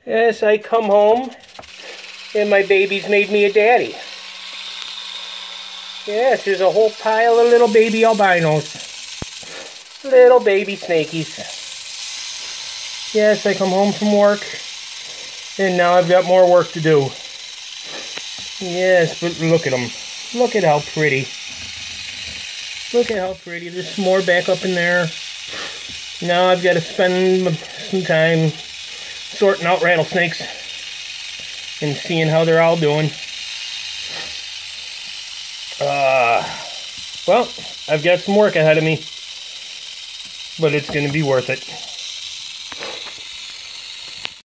Yes, I come home and my baby's made me a daddy. Yes, there's a whole pile of little baby albinos. Little baby snakies. Yes, I come home from work and now I've got more work to do. Yes, but look at them. Look at how pretty. Look at how pretty. There's some more back up in there. Now I've got to spend some time sorting out rattlesnakes and seeing how they're all doing. Well, I've got some work ahead of me, but it's going to be worth it.